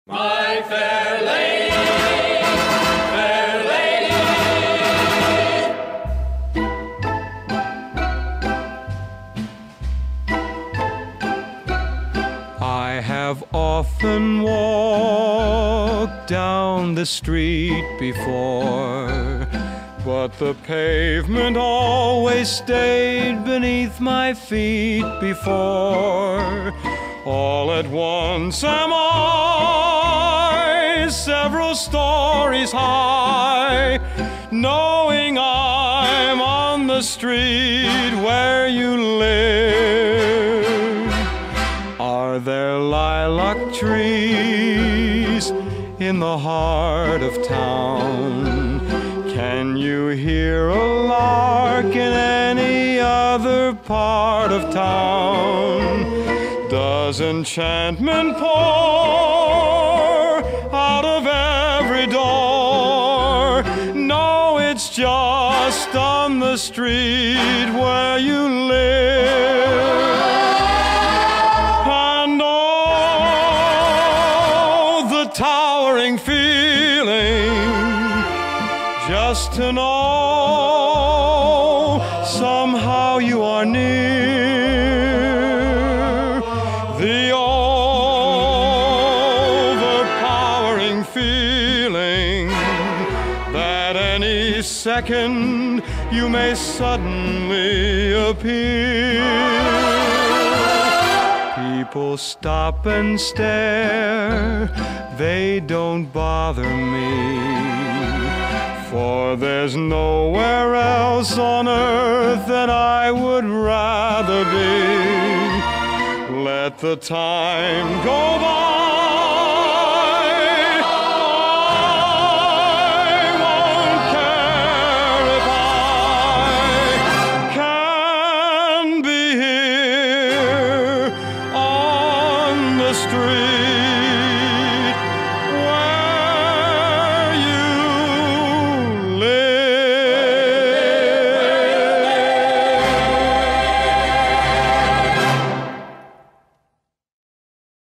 My fair lady, fair lady. I have often walked down the street before, but the pavement always stayed beneath my feet before. All at once am I several stories high, knowing I'm on the street where you live. Are there lilac trees in the heart of town? Can you hear a lark in any other part of town? Does enchantment pour out of every door? No, it's just on the street where you live. And oh, the towering feeling just to know somehow you are near. The overpowering feeling that any second you may suddenly appear. People stop and stare, they don't bother me, for there's nowhere else on earth that I would rather be. Let the time go by. I won't care if I can be here on the street.